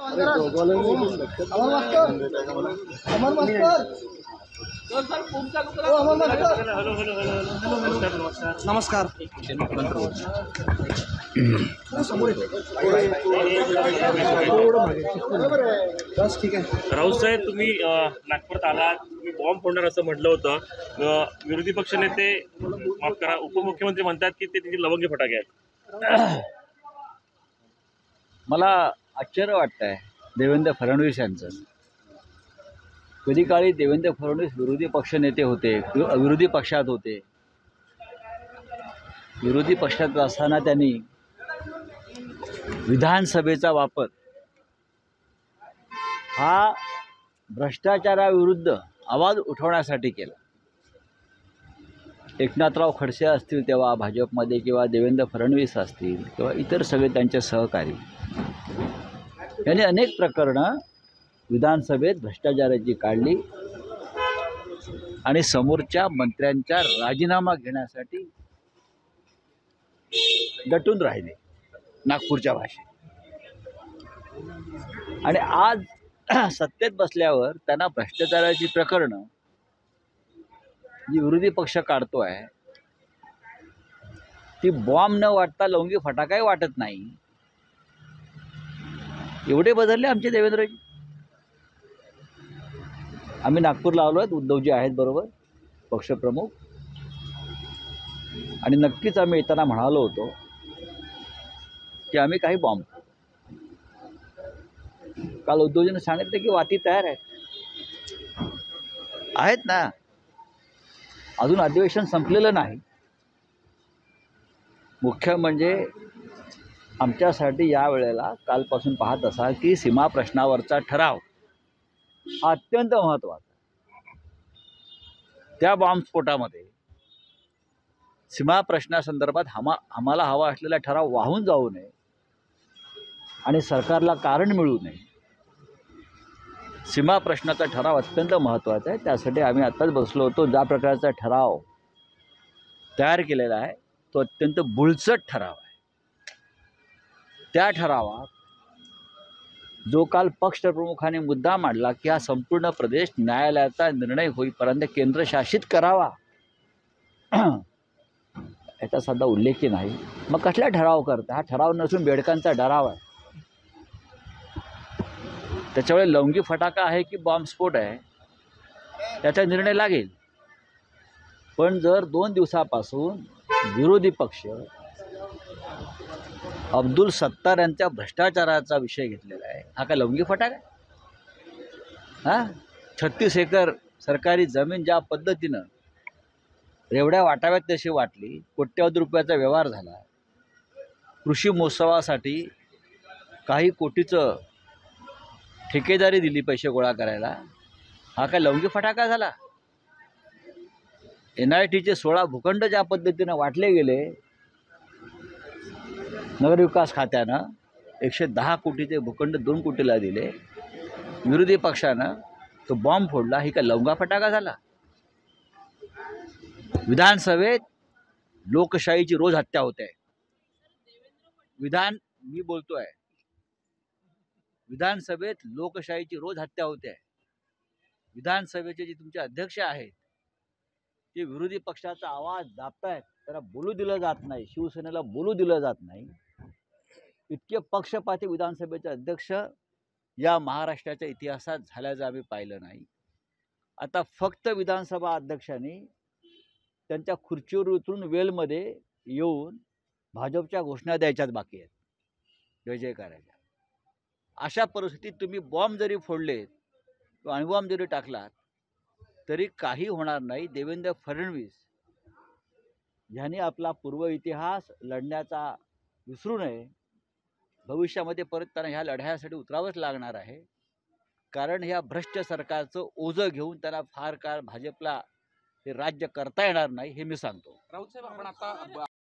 नमस्कार। ठीक आहे। राऊत साहेब, तुम्ही नागपुरात आलात, तुम्ही बॉम्ब फोडणार असं म्हटलं होतं। विरोधी पक्षनेते, माफ करा, उपमुख्यमंत्री म्हणतात की ते तिथे लवंगी फटाके आहेत। मला आश्चर्य वाटतंय देवेंद्र फडणवीस यांचं। कधी काळी देवेंद्र फडणवीस विरोधी पक्षनेते होते, विरोधी पक्षात होते। विरोधी पक्षात असताना त्यांनी विधानसभेचा वापर हा भ्रष्टाचाराविरुद्ध आवाज उठवण्यासाठी केला। एकनाथराव खडसे असतील तेव्हा भाजपमध्ये, किंवा देवेंद्र फडणवीस असतील, किंवा इतर सगळे त्यांचे सहकारी, यांनी अनेक प्रकरणं विधानसभेत भ्रष्टाचाराची काढली आणि समोरच्या मंत्र्यांचा राजीनामा घेण्यासाठी दटून राहिले नागपूरच्या भाषेत। आणि आज सत्तेत बसल्यावर त्यांना भ्रष्टाचाराची प्रकरणं जी विरोधी पक्ष काढतो आहे ती बॉम्ब न वाटता लवंगी फटाकाही वाटत नाही। एवढे बदलले आमचे देवेंद्रजी। आम्ही नागपूरला आलो आहेत, उद्धवजी आहेत बरोबर, पक्षप्रमुख, आणि नक्कीच आम्ही येताना म्हणालो होतो की आम्ही काही बॉम्ब, काल उद्धवजींनी सांगितलं की वाती तयार आहेत ना, अजून अधिवेशन संपलेलं नाही। मुख्य म्हणजे आमच्यासाठी या वेळेला कालपासून पाहत असाल की सीमा प्रश्नावरचा ठराव हा अत्यंत महत्त्वाचा। त्या बॉम्बस्फोटामध्ये सीमा प्रश्नासंदर्भात आम्हाला हवा असलेला ठराव वाहून जाऊ नये आणि सरकारला कारण मिळू नये। सीमा प्रश्नाचा ठराव अत्यंत महत्त्वाचा आहे। त्यासाठी आम्ही आत्ताच बसलो होतो। ज्या प्रकारचा ठराव तयार केलेला आहे तो अत्यंत बुळचट ठराव आहे। त्या ठरावात जो काल पक्षप्रमुखाने मुद्दा मांडला की हा संपूर्ण प्रदेश न्यायालयाचा निर्णय होईपर्यंत केंद्रशासित करावा, याचा साधा उल्लेखही नाही। मग कसला ठराव करता? हा ठराव नसून बेडकांचा ठराव आहे। त्याच्यामुळे लवंगी फटाका आहे की बॉम्बस्फोट आहे याचा निर्णय लागेल। पण जर 2 दिवसापासून विरोधी पक्ष अब्दुल सत्तार यांच्या भ्रष्टाचाराचा विषय घेतलेला आहे, हा काय लवंगी फटाका आहे? 36 एकर सरकारी जमीन ज्या पद्धतीनं एवढ्या वाटाव्यात तशी वाटली, कोट्यवधी रुपयाचा व्यवहार झाला, कृषी महोत्सवासाठी काही कोटीचं ठेकेदारी दिली पैसे गोळा करायला, हा काय लवंगी फटाका झाला? NITचे 16 भूखंड ज्या पद्धतीनं वाटले गेले नगरविकास खात्यानं, 110 कोटीचे भूखंड 2 कोटीला दिले, विरोधी पक्षानं तो बॉम्ब फोडला, ही काय लवंगा फटाका झाला? विधानसभेत लोकशाहीची रोज हत्या होते। मी बोलतोय, विधानसभेत लोकशाहीची रोज हत्या होते। विधानसभेचे जे तुमचे अध्यक्ष आहेत ते विरोधी पक्षाचा आवाज दाबतायत, त्याला बोलू दिलं जात नाही, शिवसेनेला बोलू दिलं जात नाही। इतके पक्षपाती विधानसभेचे अध्यक्ष या महाराष्ट्राच्या इतिहासात झाल्याचं आम्ही पाहिलं नाही। आता फक्त विधानसभा अध्यक्षांनी त्यांच्या खुर्चीवर उतरून वेलमध्ये येऊन भाजपच्या घोषणा द्यायच्याच बाकी आहेत, जय जय करायच्या। अशा परिस्थितीत तुम्ही बॉम्ब जरी फोडलेत किंवा अणुबॉम्ब जरी टाकलात तरी काही होणार नाही। देवेंद्र फडणवीस यांनी आपला पूर्व इतिहास लढण्याचा विसरू नये। भविष्यामध्ये परत त्यांना ह्या लढ्यासाठी उतरावंच लागणार आहे, कारण ह्या भ्रष्ट सरकारचं ओझं घेऊन त्यांना फार काळ भाजपला हे राज्य करता येणार नाही, हे मी सांगतो। राऊत साहेब, आपण आता